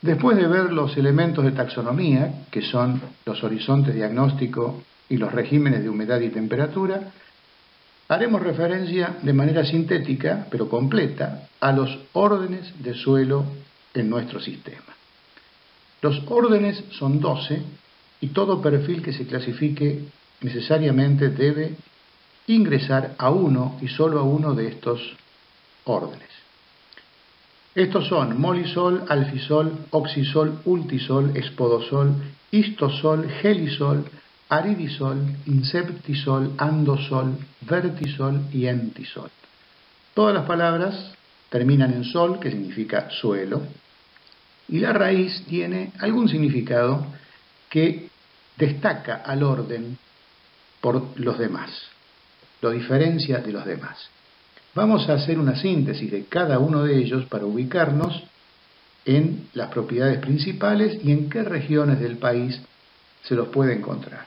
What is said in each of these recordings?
Después de ver los elementos de taxonomía, que son los horizontes diagnóstico y los regímenes de humedad y temperatura, haremos referencia de manera sintética, pero completa, a los órdenes de suelo en nuestro sistema. Los órdenes son 12 y todo perfil que se clasifique necesariamente debe ingresar a uno y solo a uno de estos órdenes. Estos son molisol, alfisol, oxisol, ultisol, espodosol, histosol, gelisol, aridisol, inceptisol, andosol, vertisol y entisol. Todas las palabras terminan en sol, que significa suelo, y la raíz tiene algún significado que destaca al orden por los demás, lo diferencia de los demás. Vamos a hacer una síntesis de cada uno de ellos para ubicarnos en las propiedades principales y en qué regiones del país se los puede encontrar.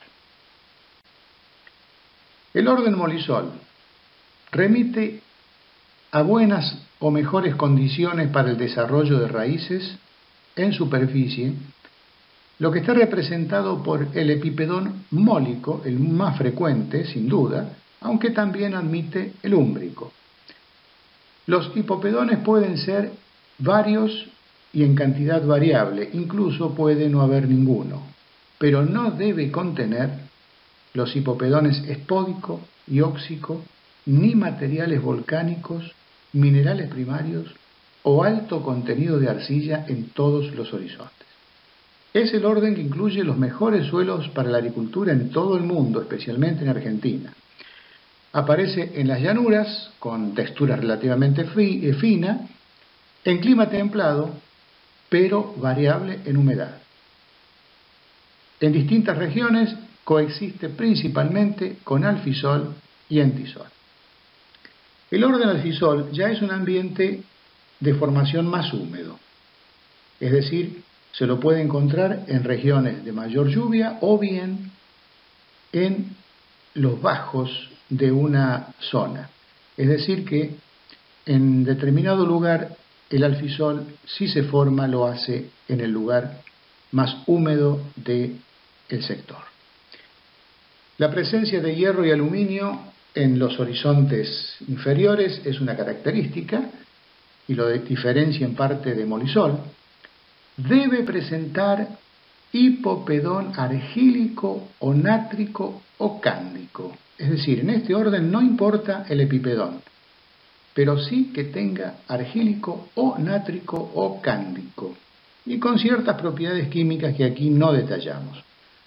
El orden molisol remite a buenas o mejores condiciones para el desarrollo de raíces en superficie, lo que está representado por el epipedón mólico, el más frecuente, sin duda, aunque también admite el úmbrico. Los hipopedones pueden ser varios y en cantidad variable, incluso puede no haber ninguno, pero no debe contener los hipopedones espódico y óxico, ni materiales volcánicos, minerales primarios o alto contenido de arcilla en todos los horizontes. Es el orden que incluye los mejores suelos para la agricultura en todo el mundo, especialmente en Argentina. Aparece en las llanuras, con textura relativamente fina, en clima templado, pero variable en humedad. En distintas regiones coexiste principalmente con alfisol y entisol. El orden alfisol ya es un ambiente de formación más húmedo, es decir, se lo puede encontrar en regiones de mayor lluvia o bien en los bajos de una zona. Es decir que en determinado lugar el alfisol, si se forma, lo hace en el lugar más húmedo del sector. La presencia de hierro y aluminio en los horizontes inferiores es una característica y lo diferencia en parte de molisol. Debe presentar hipopedón argílico o nátrico o cándico. Es decir, en este orden no importa el epipedón, pero sí que tenga argílico o nátrico o cándico, y con ciertas propiedades químicas que aquí no detallamos.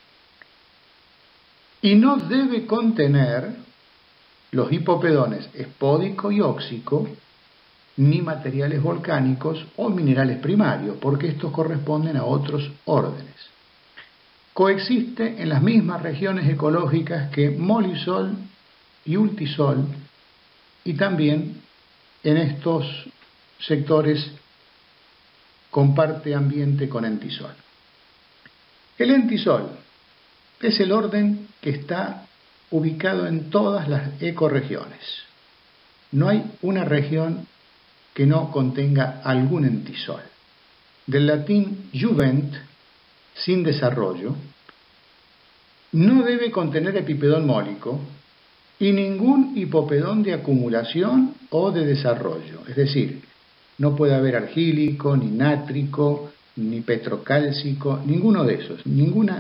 Y no debe contener los hipopedones espódico y óxico, ni materiales volcánicos o minerales primarios, porque estos corresponden a otros órdenes. Coexiste en las mismas regiones ecológicas que molisol y ultisol, y también en estos sectores comparte ambiente con entisol. El entisol es el orden que está ubicado en todas las ecorregiones. No hay una región que no contenga algún entisol. Del latín juvent, sin desarrollo, no debe contener epipedón mólico y ningún hipopedón de acumulación o de desarrollo. Es decir, no puede haber argílico, ni nátrico, ni petrocálcico, ninguno de esos, ningún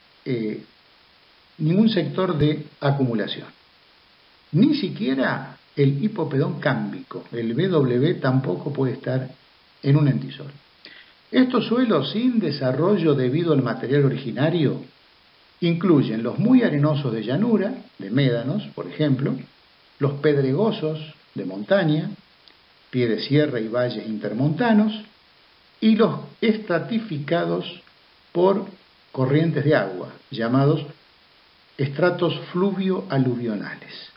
sector de acumulación. Ni siquiera el hipopedón cámbico, el BW, tampoco puede estar en un entisol. Estos suelos sin desarrollo debido al material originario incluyen los muy arenosos de llanura, de médanos, por ejemplo, los pedregosos de montaña, pie de sierra y valles intermontanos, y los estratificados por corrientes de agua, llamados estratos fluvio-aluvionales.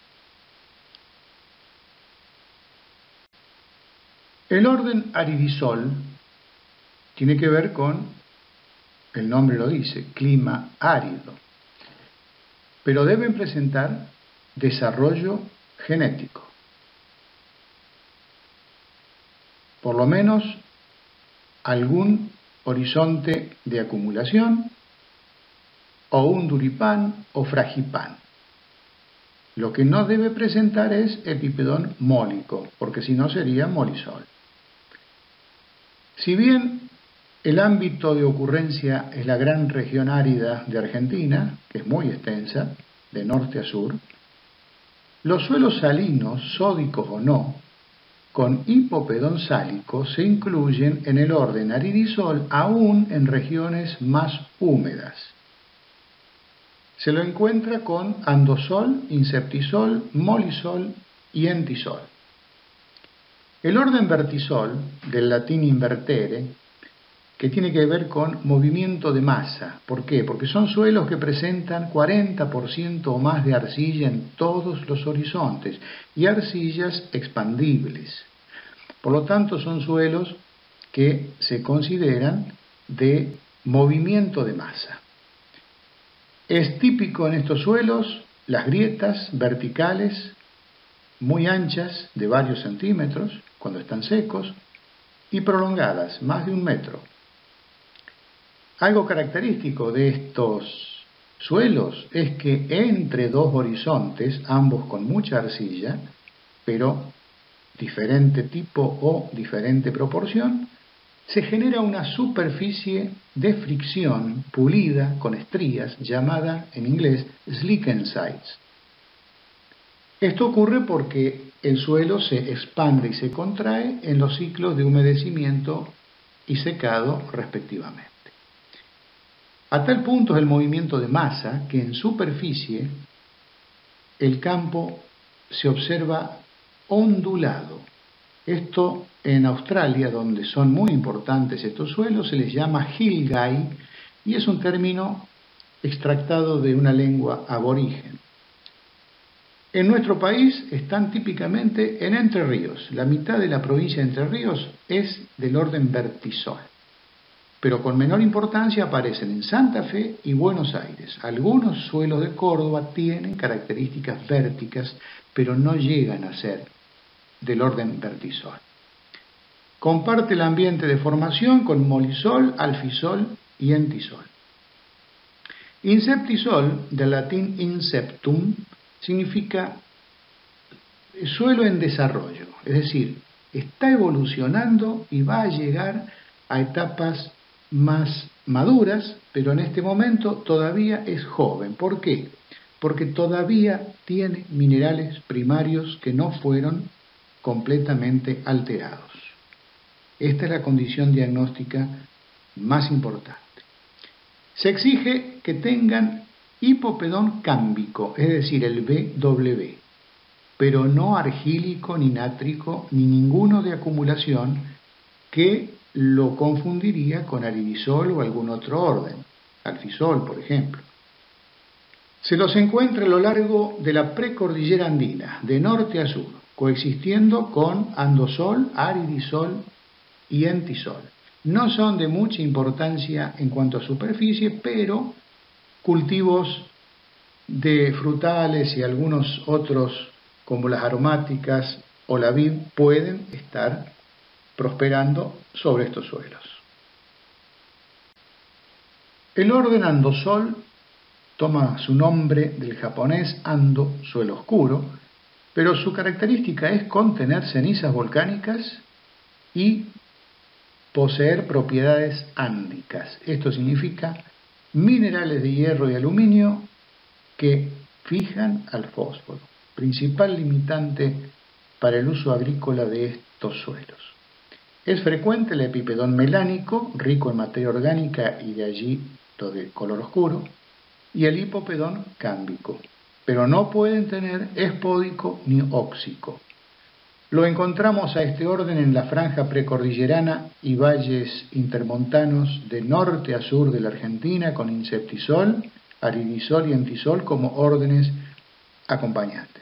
El orden aridisol tiene que ver con, el nombre lo dice, clima árido, pero deben presentar desarrollo genético. Por lo menos algún horizonte de acumulación, o un duripán o fragipán. Lo que no debe presentar es epipedón mólico, porque si no sería molisol. Si bien el ámbito de ocurrencia es la gran región árida de Argentina, que es muy extensa, de norte a sur, los suelos salinos, sódicos o no, con hipopedón sálico se incluyen en el orden aridisol aún en regiones más húmedas. Se lo encuentra con andosol, inceptisol, molisol y entisol. El orden vertisol, del latín invertere, que tiene que ver con movimiento de masa. ¿Por qué? Porque son suelos que presentan 40% o más de arcilla en todos los horizontes y arcillas expandibles. Por lo tanto, son suelos que se consideran de movimiento de masa. Es típico en estos suelos las grietas verticales muy anchas, de varios centímetros, cuando están secos, y prolongadas, más de 1 metro. Algo característico de estos suelos es que entre dos horizontes, ambos con mucha arcilla, pero diferente tipo o diferente proporción, se genera una superficie de fricción pulida con estrías llamada en inglés slickensides. Esto ocurre porque el suelo se expande y se contrae en los ciclos de humedecimiento y secado respectivamente. A tal punto es el movimiento de masa que en superficie el campo se observa ondulado. Esto en Australia, donde son muy importantes estos suelos, se les llama hillgay y es un término extractado de una lengua aborigen. En nuestro país están típicamente en Entre Ríos. La mitad de la provincia de Entre Ríos es del orden vertisol, pero con menor importancia aparecen en Santa Fe y Buenos Aires. Algunos suelos de Córdoba tienen características vérticas, pero no llegan a ser del orden vertisol. Comparte el ambiente de formación con molisol, alfisol y entisol. Inceptisol, del latín inceptum, significa suelo en desarrollo, es decir, está evolucionando y va a llegar a etapas más maduras, pero en este momento todavía es joven. ¿Por qué? Porque todavía tiene minerales primarios que no fueron completamente alterados. Esta es la condición diagnóstica más importante. Se exige que tengan hipopedón cámbico, es decir, el BW, pero no argílico ni nátrico ni ninguno de acumulación que lo confundiría con aridisol o algún otro orden, alfisol, por ejemplo. Se los encuentra a lo largo de la precordillera andina, de norte a sur, coexistiendo con andosol, aridisol y entisol. No son de mucha importancia en cuanto a superficie, pero cultivos de frutales y algunos otros, como las aromáticas o la vid, pueden estar prosperando sobre estos suelos. El orden andosol toma su nombre del japonés ando, suelo oscuro, pero su característica es contener cenizas volcánicas y poseer propiedades ándicas. Esto significa minerales de hierro y aluminio que fijan al fósforo, principal limitante para el uso agrícola de estos suelos. Es frecuente el epipedón melánico, rico en materia orgánica y de allí lo de color oscuro, y el hipopedón cámbico, pero no pueden tener espódico ni óxico. Lo encontramos a este orden en la franja precordillerana y valles intermontanos de norte a sur de la Argentina con inceptisol, aridisol y entisol como órdenes acompañantes.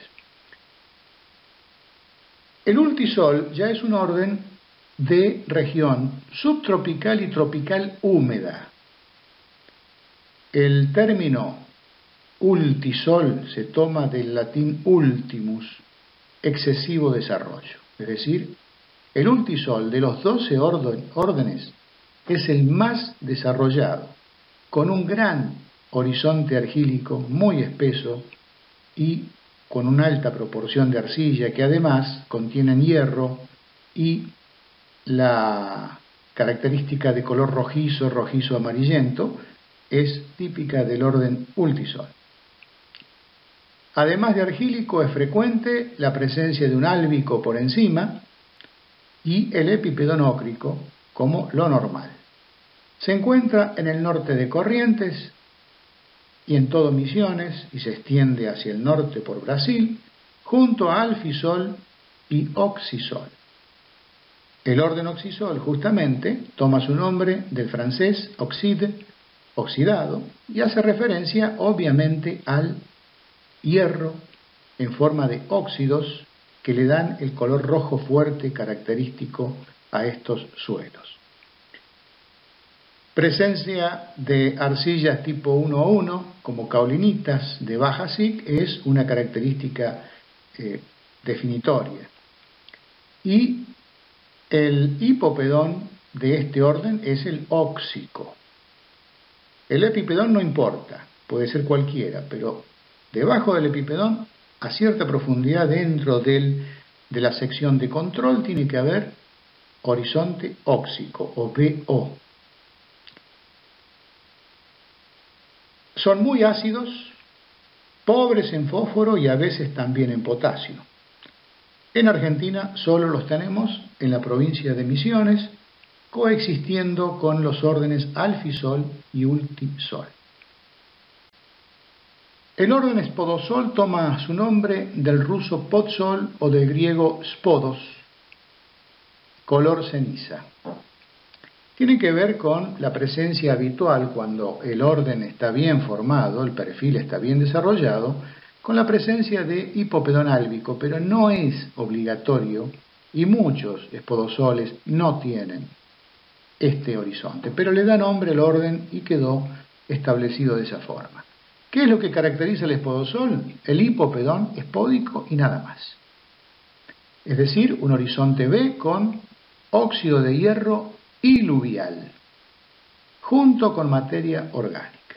El ultisol ya es un orden de región subtropical y tropical húmeda. El término ultisol se toma del latín ultimus, excesivo desarrollo. Es decir, el ultisol de los 12 órdenes es el más desarrollado, con un gran horizonte argílico muy espeso y con una alta proporción de arcilla que además contienen hierro y la característica de color rojizo, rojizo amarillento, es típica del orden Ultisol. Además de argílico, es frecuente la presencia de un álbico por encima y el epipedón ócrico como lo normal. Se encuentra en el norte de Corrientes y en todo Misiones y se extiende hacia el norte por Brasil, junto a Alfisol y Oxisol. El orden Oxisol justamente toma su nombre del francés oxide, oxidado, y hace referencia obviamente al hierro en forma de óxidos que le dan el color rojo fuerte característico a estos suelos. Presencia de arcillas tipo 1-1 como caolinitas de baja SIC es una característica definitoria. Y el hipopedón de este orden es el óxico. El epipedón no importa, puede ser cualquiera, pero debajo del epipedón, a cierta profundidad dentro de la sección de control, tiene que haber horizonte óxico o BO. Son muy ácidos, pobres en fósforo y a veces también en potasio. En Argentina solo los tenemos en la provincia de Misiones, coexistiendo con los órdenes Alfisol y Ultisol. El orden Spodosol toma su nombre del ruso podsol o del griego spodos, color ceniza. Tiene que ver con la presencia habitual cuando el orden está bien formado, el perfil está bien desarrollado, con la presencia de hipopedón álbico, pero no es obligatorio y muchos espodosoles no tienen este horizonte, pero le da nombre al orden y quedó establecido de esa forma. ¿Qué es lo que caracteriza el espodosol? El hipopedón espódico y nada más. Es decir, un horizonte B con óxido de hierro iluvial, junto con materia orgánica,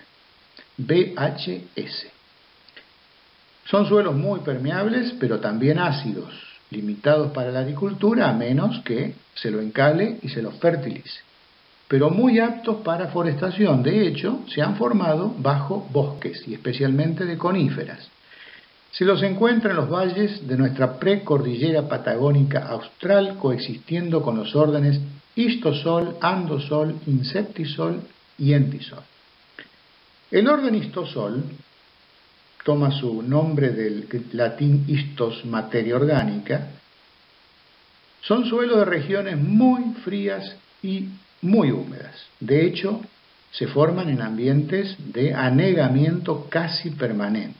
BHS. Son suelos muy permeables, pero también ácidos, limitados para la agricultura a menos que se lo encale y se lo fertilice, pero muy aptos para forestación. De hecho, se han formado bajo bosques y especialmente de coníferas. Se los encuentra en los valles de nuestra precordillera patagónica austral, coexistiendo con los órdenes histosol, andosol, inseptisol y entisol. El orden histosol toma su nombre del latín histos, materia orgánica. Son suelos de regiones muy frías y muy húmedas. De hecho, se forman en ambientes de anegamiento casi permanente.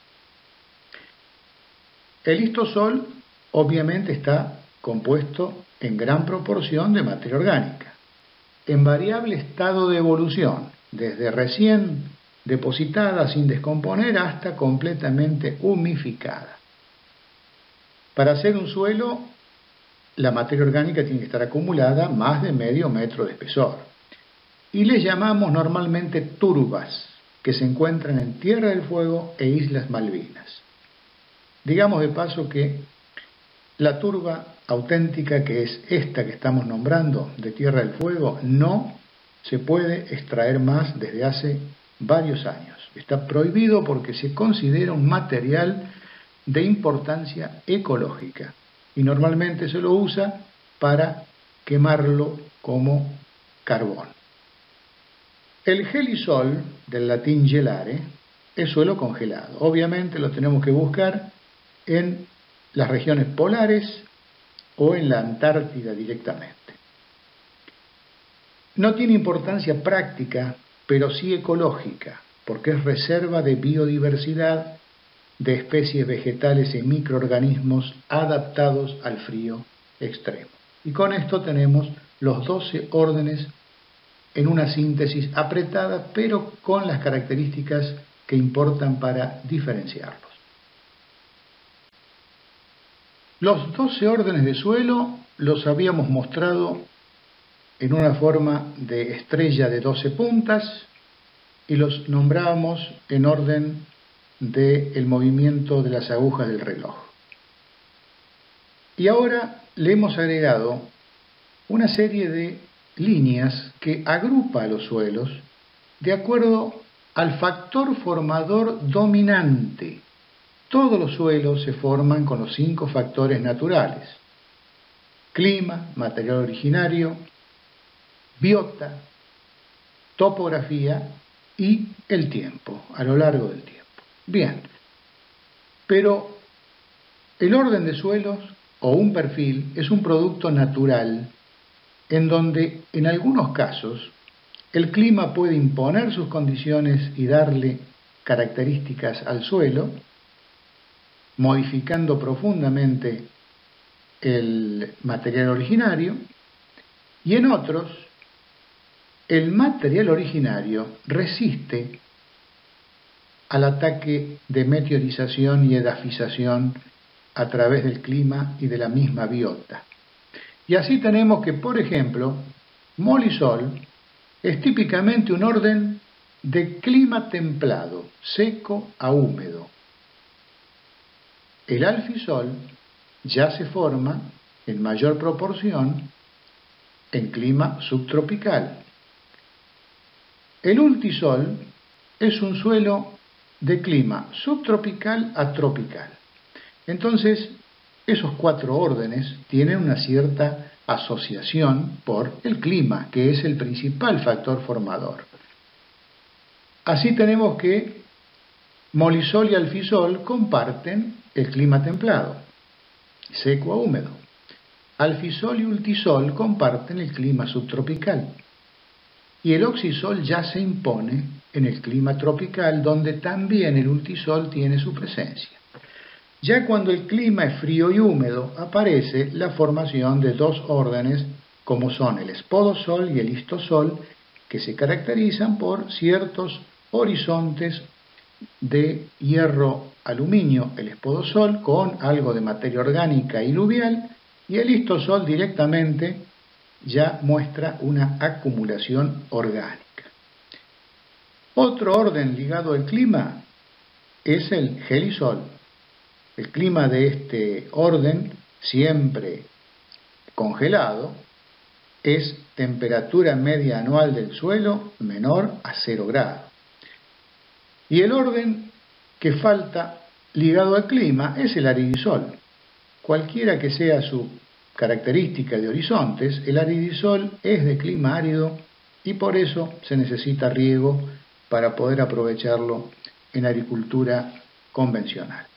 El histosol obviamente está compuesto en gran proporción de materia orgánica, en variable estado de evolución, desde recién depositada sin descomponer hasta completamente humificada. Para hacer un suelo, la materia orgánica tiene que estar acumulada más de medio metro de espesor. Y les llamamos normalmente turbas, que se encuentran en Tierra del Fuego e Islas Malvinas. Digamos de paso que la turba auténtica, que es esta que estamos nombrando de Tierra del Fuego, no se puede extraer más desde hace varios años. Está prohibido porque se considera un material de importancia ecológica y normalmente se lo usa para quemarlo como carbón. El gelisol, del latín gelare, es suelo congelado. Obviamente lo tenemos que buscar en las regiones polares o en la Antártida directamente. No tiene importancia práctica, pero sí ecológica, porque es reserva de biodiversidad de especies vegetales y microorganismos adaptados al frío extremo. Y con esto tenemos los 12 órdenes en una síntesis apretada, pero con las características que importan para diferenciarlos. Los 12 órdenes de suelo los habíamos mostrado en una forma de estrella de 12 puntas y los nombrábamos en orden del movimiento de las agujas del reloj. Y ahora le hemos agregado una serie de líneas que agrupa a los suelos de acuerdo al factor formador dominante. Todos los suelos se forman con los 5 factores naturales: clima, material originario, biota, topografía y el tiempo, a lo largo del tiempo. Bien, pero el orden de suelos o un perfil es un producto natural en donde en algunos casos el clima puede imponer sus condiciones y darle características al suelo, modificando profundamente el material originario, y en otros el material originario resiste al ataque de meteorización y edafización a través del clima y de la misma biota. Y así tenemos que, por ejemplo, Molisol es típicamente un orden de clima templado, seco a húmedo. El alfisol ya se forma en mayor proporción en clima subtropical. El ultisol es un suelo de clima subtropical a tropical. Entonces, esos 4 órdenes tienen una cierta asociación por el clima, que es el principal factor formador. Así tenemos que Molisol y alfisol comparten el clima templado, seco a húmedo. Alfisol y ultisol comparten el clima subtropical. Y el oxisol ya se impone en el clima tropical, donde también el ultisol tiene su presencia. Ya cuando el clima es frío y húmedo, aparece la formación de 2 órdenes, como son el espodosol y el histosol, que se caracterizan por ciertos horizontes de hierro-aluminio, el espodosol, con algo de materia orgánica y luvial, y el histosol directamente ya muestra una acumulación orgánica. Otro orden ligado al clima es el gelisol. El clima de este orden, siempre congelado, es temperatura media anual del suelo menor a 0 grados. Y el orden que falta ligado al clima es el aridisol. Cualquiera que sea su característica de horizontes, el aridisol es de clima árido y por eso se necesita riego para poder aprovecharlo en agricultura convencional.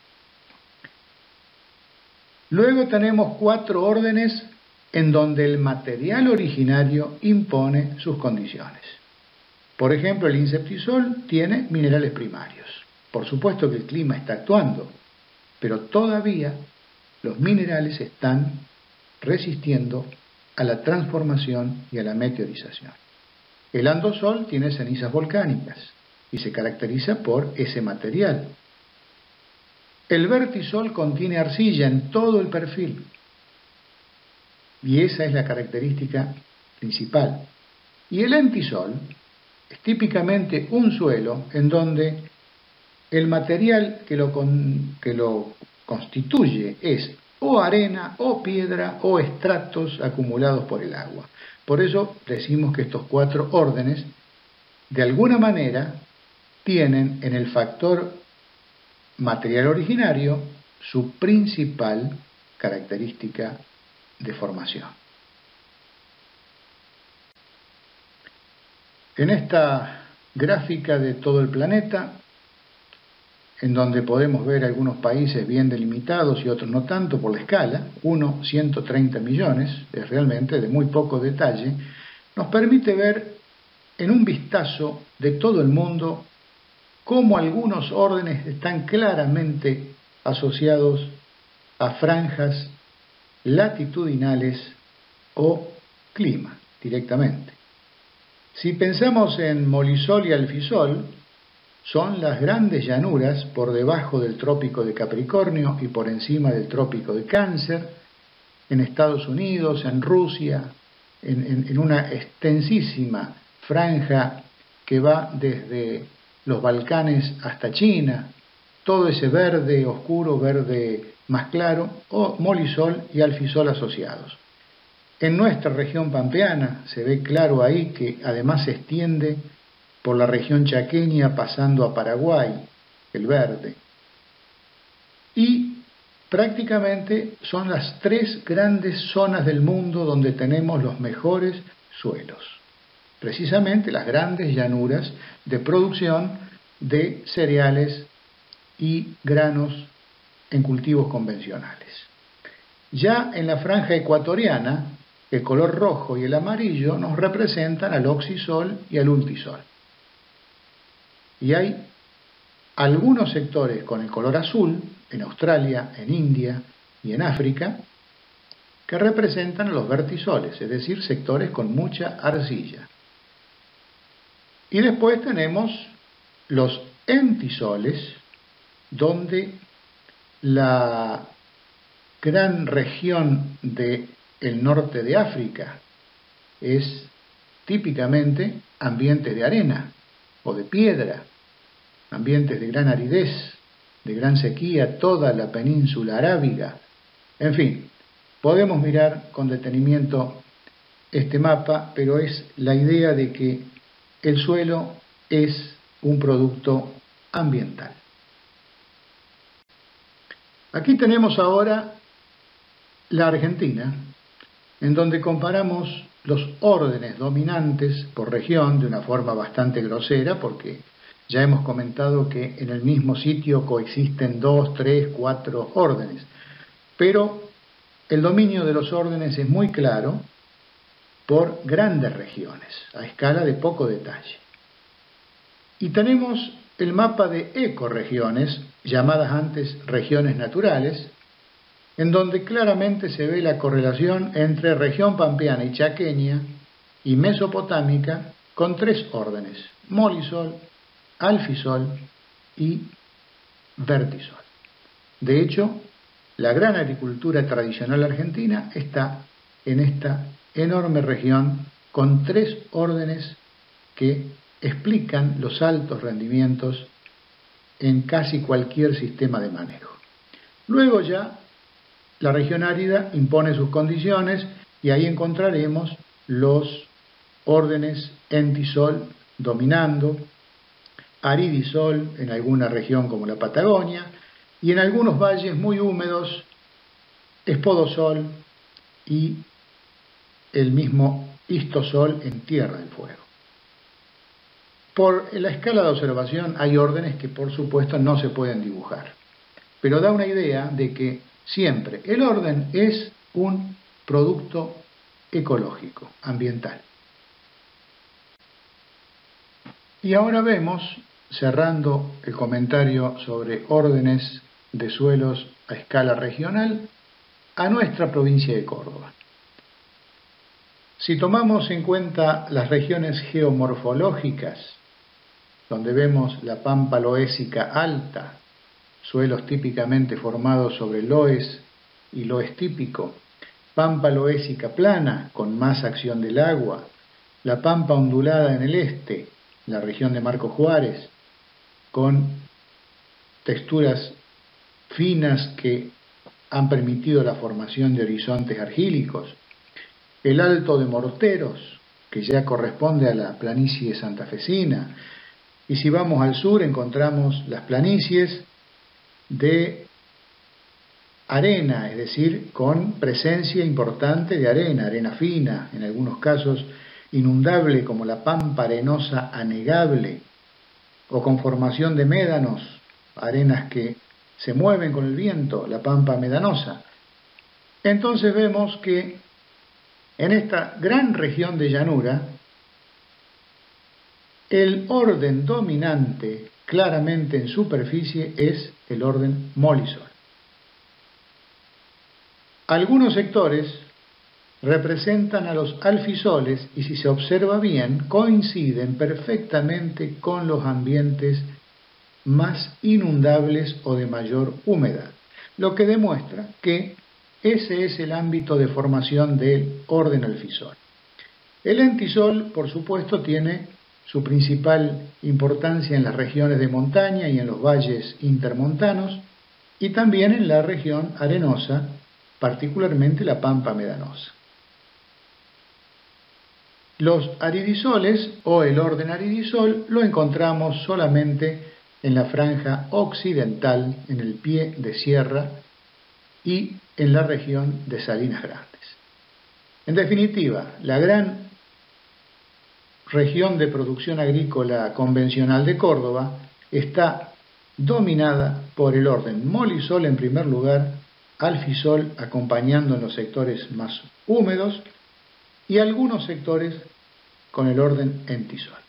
Luego tenemos 4 órdenes en donde el material originario impone sus condiciones. Por ejemplo, el inseptisol tiene minerales primarios. Por supuesto que el clima está actuando, pero todavía los minerales están resistiendo a la transformación y a la meteorización. El andosol tiene cenizas volcánicas y se caracteriza por ese material. El vertisol contiene arcilla en todo el perfil y esa es la característica principal. Y el entisol es típicamente un suelo en donde el material que lo constituye es o arena, o piedra, o estratos acumulados por el agua. Por eso decimos que estos 4 órdenes, de alguna manera, tienen en el factor material originario su principal característica de formación. En esta gráfica de todo el planeta, en donde podemos ver algunos países bien delimitados y otros no tanto por la escala, 1/130 millones, es realmente de muy poco detalle, nos permite ver en un vistazo de todo el mundo cómo algunos órdenes están claramente asociados a franjas latitudinales o clima directamente. Si pensamos en Molisol y alfisol, son las grandes llanuras por debajo del trópico de Capricornio y por encima del trópico de Cáncer, en Estados Unidos, en Rusia, en una extensísima franja que va desde los Balcanes hasta China, todo ese verde oscuro, verde más claro, o molisol y alfisol asociados. En nuestra región pampeana se ve claro ahí que además se extiende por la región chaqueña pasando a Paraguay, el verde. Y prácticamente son las 3 grandes zonas del mundo donde tenemos los mejores suelos. Precisamente las grandes llanuras de producción de cereales y granos en cultivos convencionales. Ya en la franja ecuatoriana, el color rojo y el amarillo nos representan al oxisol y al ultisol. Y hay algunos sectores con el color azul, en Australia, en India y en África, que representan a los vertisoles, es decir, sectores con mucha arcilla. Y después tenemos los entisoles, donde la gran región del norte de África es típicamente ambientes de arena o de piedra, ambientes de gran aridez, de gran sequía, toda la península arábiga. En fin, podemos mirar con detenimiento este mapa, pero es la idea de que el suelo es un producto ambiental. Aquí tenemos ahora la Argentina, en donde comparamos los órdenes dominantes por región de una forma bastante grosera, porque ya hemos comentado que en el mismo sitio coexisten 2, 3, 4 órdenes, pero el dominio de los órdenes es muy claro por grandes regiones, a escala de poco detalle. Y tenemos el mapa de ecorregiones, llamadas antes regiones naturales, en donde claramente se ve la correlación entre región pampeana y chaqueña y mesopotámica con 3 órdenes: molisol, alfisol y vertisol. De hecho, la gran agricultura tradicional argentina está en esta enorme región con 3 órdenes que explican los altos rendimientos en casi cualquier sistema de manejo. Luego ya la región árida impone sus condiciones y ahí encontraremos los órdenes entisol dominando, aridisol en alguna región como la Patagonia y en algunos valles muy húmedos, espodosol y el mismo histosol en Tierra del Fuego. Por la escala de observación hay órdenes que por supuesto no se pueden dibujar, pero da una idea de que siempre el orden es un producto ecológico, ambiental. Y ahora vemos, cerrando el comentario sobre órdenes de suelos a escala regional, a nuestra provincia de Córdoba. Si tomamos en cuenta las regiones geomorfológicas, donde vemos la pampa loésica alta, suelos típicamente formados sobre loes y loes típico, pampa loésica plana con más acción del agua, la pampa ondulada en el este, la región de Marcos Juárez, con texturas finas que han permitido la formación de horizontes argílicos, el Alto de Morteros, que ya corresponde a la planicie santafesina, y si vamos al sur encontramos las planicies de arena, es decir, con presencia importante de arena, arena fina, en algunos casos inundable como la pampa arenosa anegable, o con formación de médanos, arenas que se mueven con el viento, la pampa medanosa. Entonces vemos que en esta gran región de llanura, el orden dominante claramente en superficie es el orden molisol. Algunos sectores representan a los alfisoles y si se observa bien coinciden perfectamente con los ambientes más inundables o de mayor humedad, lo que demuestra que ese es el ámbito de formación del orden alfisol. El entisol, por supuesto, tiene su principal importancia en las regiones de montaña y en los valles intermontanos, y también en la región arenosa, particularmente la pampa medanosa. Los aridisoles o el orden aridisol lo encontramos solamente en la franja occidental, en el pie de sierra y en la región de Salinas Grandes. En definitiva, la gran región de producción agrícola convencional de Córdoba está dominada por el orden molisol en primer lugar, alfisol acompañando en los sectores más húmedos y algunos sectores con el orden entisol.